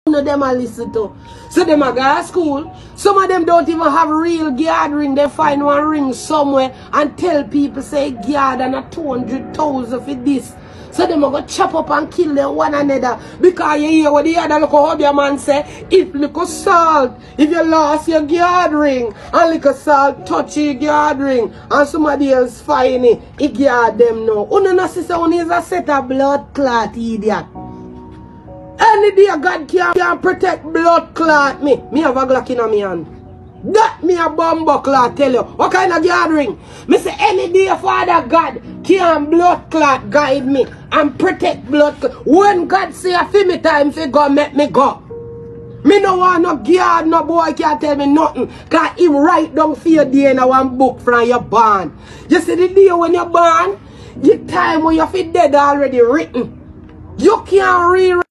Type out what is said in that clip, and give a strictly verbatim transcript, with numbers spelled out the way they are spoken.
of them I listen to. So them a go to school. Some of them don't even have real gathering. They find one ring somewhere and tell people say guard and a two hundred thousand for this. So them a go chop up and kill them one another. Because you hear what the other little hobby man say, if little salt, if you lost your guard ring, and little salt touch your guard ring, and somebody else find it, it guard them now. Uno no sister, one is a set of blood clot, idiot. Any day God can, can protect blood clot me. Me have a Glock in my hand. That me a bumbo clot tell you. What kind of gathering? Me say any day Father God can blood clot guide me and protect blood clot. When God say a fi me time fi go, make me go. Me no want no guard, no boy can't tell me nothing. Cause him write down for your day in one book from your born. You see the day when you're born, the time when you're fi dead already written. You can't read.